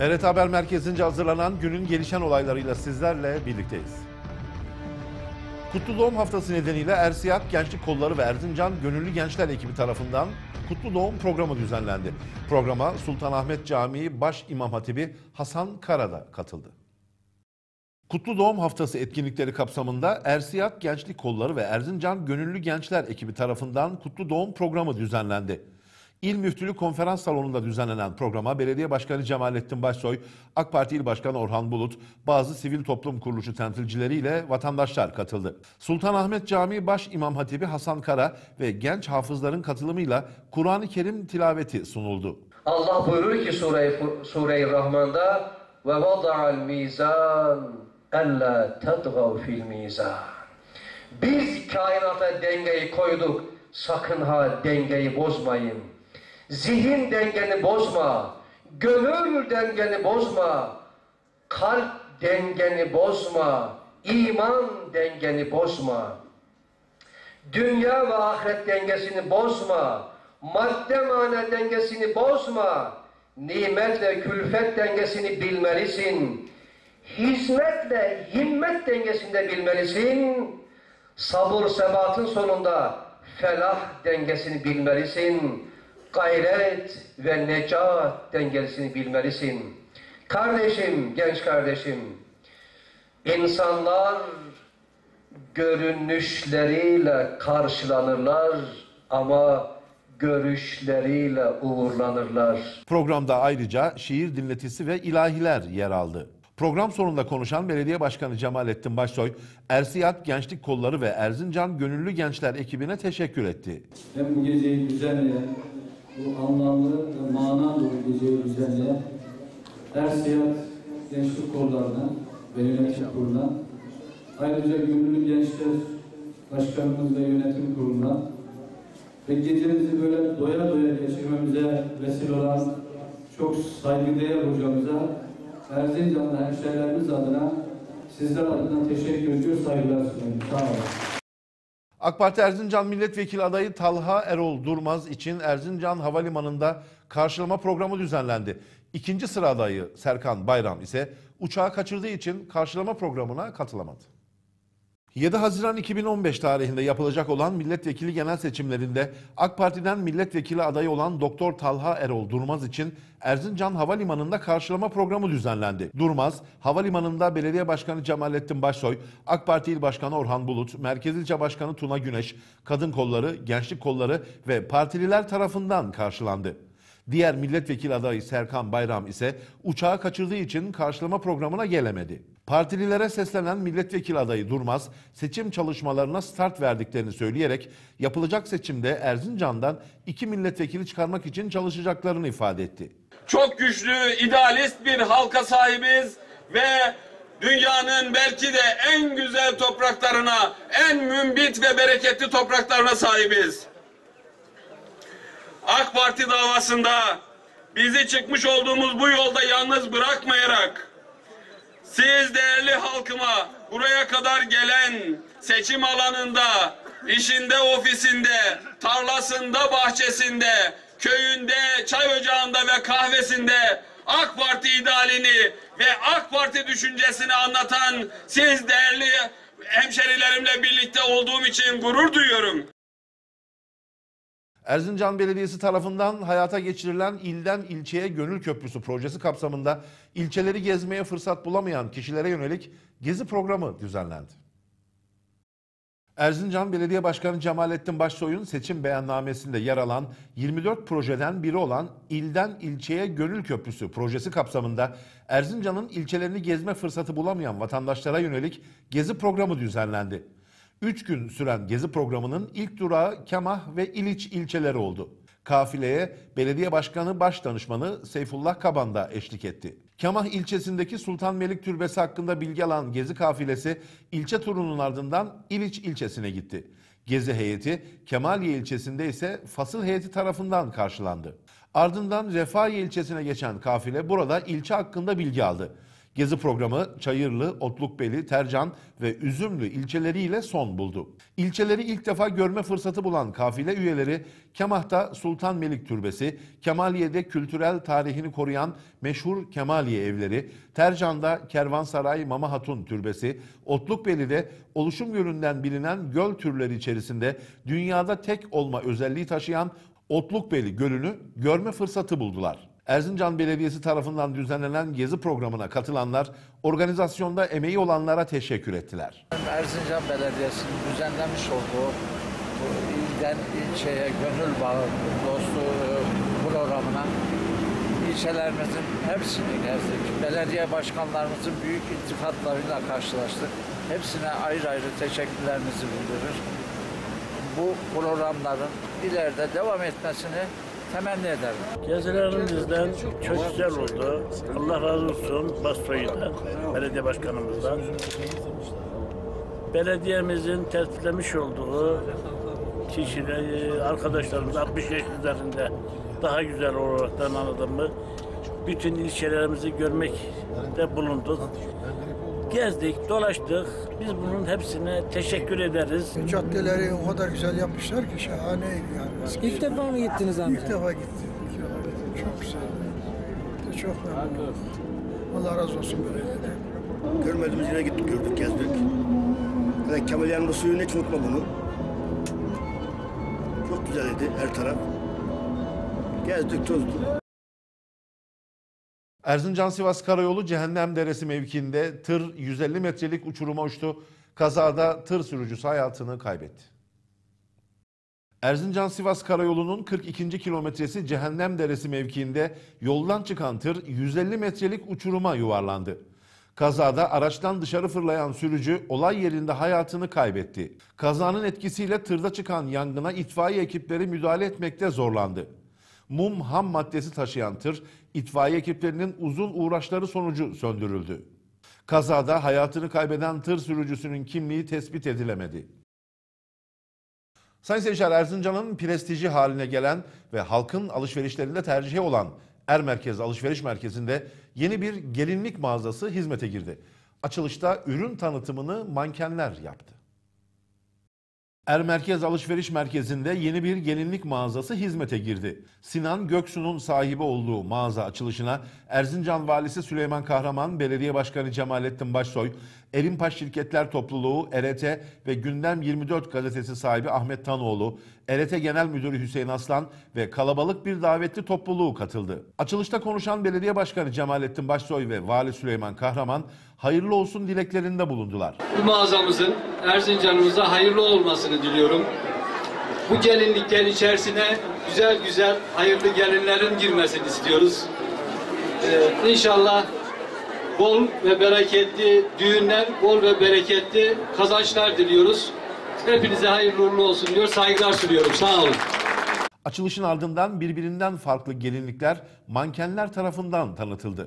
TRT Haber Merkezi'nce hazırlanan günün gelişen olaylarıyla sizlerle birlikteyiz. Kutlu Doğum Haftası nedeniyle Ersiyat Gençlik Kolları ve Erzincan Gönüllü Gençler ekibi tarafından Kutlu Doğum programı düzenlendi. Programa Sultanahmet Camii Baş İmam Hatibi Hasan Kara da katıldı. Kutlu Doğum Haftası etkinlikleri kapsamında Ersiyat Gençlik Kolları ve Erzincan Gönüllü Gençler ekibi tarafından Kutlu Doğum programı düzenlendi. İl Müftülük Konferans Salonu'nda düzenlenen programa Belediye Başkanı Cemalettin Başsoy, AK Parti İl Başkanı Orhan Bulut, bazı sivil toplum kuruluşu temsilcileriyle vatandaşlar katıldı. Sultanahmet Camii Baş İmam Hatibi Hasan Kara ve genç hafızların katılımıyla Kur'an-ı Kerim tilaveti sunuldu. Allah buyurur ki Sure-i Rahman'da ve vada'al mizan ella tedgav fil mizan. Biz kainata dengeyi koyduk, sakın ha dengeyi bozmayın. Zihin dengeni bozma, gönül dengeni bozma, kalp dengeni bozma, iman dengeni bozma. Dünya ve ahiret dengesini bozma, madde mana dengesini bozma, nimetle külfet dengesini bilmelisin, hizmetle himmet dengesini de bilmelisin, sabır sebatın sonunda felah dengesini bilmelisin, gayret ve necat dengesini bilmelisin. Kardeşim, genç kardeşim, insanlar görünüşleriyle karşılanırlar ama görüşleriyle uğurlanırlar. Programda ayrıca şiir dinletisi ve ilahiler yer aldı. Program sonunda konuşan Belediye Başkanı Cemalettin Başsoy, Ersiyat Gençlik Kolları ve Erzincan Gönüllü Gençler ekibine teşekkür etti. Hem bu geceyi düzenleyen, bu anlamlı ve manalı bu geceyi düzenleyen Ersiyat Gençlik Kolları'na ve Yönetim Kurulu'na, ayrıca Gönüllü Gençler Başkanımız ve Yönetim Kurulu'na ve gecemizi böyle doya doya geçirmemize vesile olan çok saygıdeğer hocamıza, Erzincanlı hemşehrilerimiz adına, sizler adına teşekkür ediyor, saygılar sunuyorum. Sağ olun. AK Parti Erzincan Milletvekili adayı Talha Erol Durmaz için Erzincan Havalimanı'nda karşılama programı düzenlendi. İkinci sıra adayı Serkan Bayram ise uçağı kaçırdığı için karşılama programına katılamadı. 7 Haziran 2015 tarihinde yapılacak olan milletvekili genel seçimlerinde AK Parti'den milletvekili adayı olan Doktor Talha Erol Durmaz için Erzincan Havalimanı'nda karşılama programı düzenlendi. Durmaz, havalimanında Belediye Başkanı Cemalettin Başsoy, AK Parti İl Başkanı Orhan Bulut, Merkez İlçe Başkanı Tuna Güneş, Kadın Kolları, Gençlik Kolları ve partililer tarafından karşılandı. Diğer milletvekili adayı Serkan Bayram ise uçağı kaçırdığı için karşılama programına gelemedi. Partililere seslenen milletvekili adayı Durmaz, seçim çalışmalarına start verdiklerini söyleyerek yapılacak seçimde Erzincan'dan 2 milletvekili çıkarmak için çalışacaklarını ifade etti. Çok güçlü, idealist bir halka sahibiz ve dünyanın belki de en güzel topraklarına, en mümbit ve bereketli topraklarına sahibiz. AK Parti davasında bizi çıkmış olduğumuz bu yolda yalnız bırakmayarak siz değerli halkıma buraya kadar gelen seçim alanında, işinde, ofisinde, tarlasında, bahçesinde, köyünde, çay ocağında ve kahvesinde AK Parti idealini ve AK Parti düşüncesini anlatan siz değerli hemşerilerimle birlikte olduğum için gurur duyuyorum. Erzincan Belediyesi tarafından hayata geçirilen İlden İlçeye Gönül Köprüsü projesi kapsamında ilçeleri gezmeye fırsat bulamayan kişilere yönelik gezi programı düzenlendi. Erzincan Belediye Başkanı Cemalettin Başsoy'un seçim beyannamesinde yer alan 24 projeden biri olan İlden İlçeye Gönül Köprüsü projesi kapsamında Erzincan'ın ilçelerini gezme fırsatı bulamayan vatandaşlara yönelik gezi programı düzenlendi. 3 gün süren gezi programının ilk durağı Kemah ve İliç ilçeleri oldu. Kafileye Belediye Başkanı Başdanışmanı Seyfullah Kaban da eşlik etti. Kemah ilçesindeki Sultan Melik Türbesi hakkında bilgi alan gezi kafilesi ilçe turunun ardından İliç ilçesine gitti. Gezi heyeti Kemaliye ilçesinde ise Fasıl heyeti tarafından karşılandı. Ardından Refahiye ilçesine geçen kafile burada ilçe hakkında bilgi aldı. Gezi programı Çayırlı, Otlukbeli, Tercan ve Üzümlü ilçeleriyle son buldu. İlçeleri ilk defa görme fırsatı bulan kafile üyeleri Kemah'ta Sultan Melik Türbesi, Kemaliye'de kültürel tarihini koruyan meşhur Kemaliye evleri, Tercan'da Kervansaray Mama Hatun Türbesi, Otlukbeli'de oluşum yönünden bilinen göl türleri içerisinde dünyada tek olma özelliği taşıyan Otlukbeli Gölü'nü görme fırsatı buldular. Erzincan Belediyesi tarafından düzenlenen gezi programına katılanlar organizasyonda emeği olanlara teşekkür ettiler. Erzincan Belediyesi'nin düzenlemiş olduğu bu ilden ilçeye gönül bağı dostluğu programına ilçelerimizin hepsini gezdik. Belediye başkanlarımızın büyük iltifatlarıyla karşılaştık. Hepsine ayrı ayrı teşekkürlerimizi bildirir. Bu programların ileride devam etmesini temenni ederim. Gezilerimizden çok güzel oldu. Allah razı olsun Basro'yu'dan, belediye başkanımızdan. Belediyemizin tertiplemiş olduğu kişiler, arkadaşlarımız 60 yaş üzerinde daha güzel olaraktan anladın mı? Bütün ilçelerimizi görmekte bulunduk. Gezdik, dolaştık. Biz bunun hepsine teşekkür ederiz. Caddeleri o kadar güzel yapmışlar ki şahaneydi yani. İlk defa mı gittiniz amca? İlk defa gittim. Çok güzel. Çok memnunum. Allah razı olsun belediyeden. Görmediğimiz yere gittik, gördük, gezdik. Yani Kemaliye'nin suyunu hiç unutma bunu. Çok güzeldi her taraf. Gezdik, tozduk. Erzincan-Sivas Karayolu Cehennem Deresi mevkiinde tır 150 metrelik uçuruma uçtu. Kazada tır sürücüsü hayatını kaybetti. Erzincan-Sivas Karayolu'nun 42. kilometresi Cehennem Deresi mevkiinde yoldan çıkan tır 150 metrelik uçuruma yuvarlandı. Kazada araçtan dışarı fırlayan sürücü olay yerinde hayatını kaybetti. Kazanın etkisiyle tırda çıkan yangına itfaiye ekipleri müdahale etmekte zorlandı. Mum ham maddesi taşıyan tır itfaiye ekiplerinin uzun uğraşları sonucu söndürüldü. Kazada hayatını kaybeden tır sürücüsünün kimliği tespit edilemedi. Sayın seyirciler, Erzincan'ın prestiji haline gelen ve halkın alışverişlerinde tercihi olan Ermerkez Alışveriş Merkezi'nde yeni bir gelinlik mağazası hizmete girdi. Açılışta ürün tanıtımını mankenler yaptı. Ermerkez Alışveriş Merkezi'nde yeni bir gelinlik mağazası hizmete girdi. Sinan Göksu'nun sahibi olduğu mağaza açılışına Erzincan Valisi Süleyman Kahraman, Belediye Başkanı Cemalettin Başsoy, Erinpaş Şirketler Topluluğu, ERT ve Gündem 24 gazetesi sahibi Ahmet Tanoğlu, ERT Genel Müdürü Hüseyin Aslan ve kalabalık bir davetli topluluğu katıldı. Açılışta konuşan Belediye Başkanı Cemalettin Başsoy ve Vali Süleyman Kahraman hayırlı olsun dileklerinde bulundular. Bu mağazamızın Erzincan'ımıza hayırlı olmasını diliyorum. Bu gelinliklerin içerisine güzel güzel hayırlı gelinlerin girmesini istiyoruz. İnşallah bol ve bereketli düğünler, bol ve bereketli kazançlar diliyoruz. Hepinize hayırlı uğurlu olsun diyor, saygılar sunuyorum. Sağ olun. Açılışın ardından birbirinden farklı gelinlikler mankenler tarafından tanıtıldı.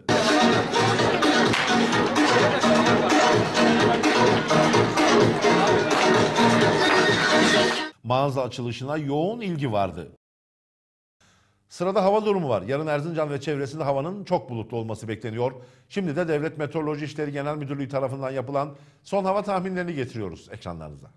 Mağaza açılışına yoğun ilgi vardı. Sırada hava durumu var. Yarın Erzincan ve çevresinde havanın çok bulutlu olması bekleniyor. Şimdi de Devlet Meteoroloji İşleri Genel Müdürlüğü tarafından yapılan son hava tahminlerini getiriyoruz ekranlarınıza.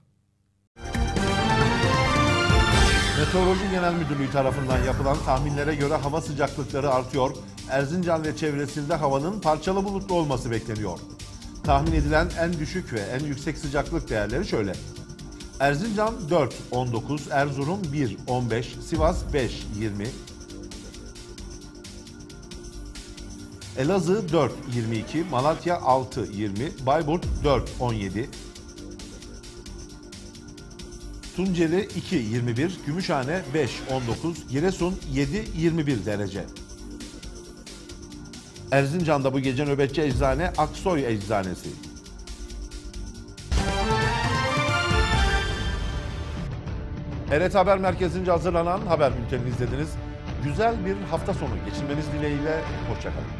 Meteoroloji Genel Müdürlüğü tarafından yapılan tahminlere göre hava sıcaklıkları artıyor. Erzincan ve çevresinde havanın parçalı bulutlu olması bekleniyor. Tahmin edilen en düşük ve en yüksek sıcaklık değerleri şöyle. Erzincan 4-19, Erzurum 1-15, Sivas 5-20, Elazığ 4-22, Malatya 6-20, Bayburt 4-17, Tunceli 2-21, Gümüşhane 5-19, Giresun 7-21 derece. Erzincan'da bu gece nöbetçi eczane Aksoy Eczanesi. ERT Haber Merkezi'nce hazırlanan haber bültenini izlediniz. Güzel bir hafta sonu geçirmeniz dileğiyle, hoşça kalın.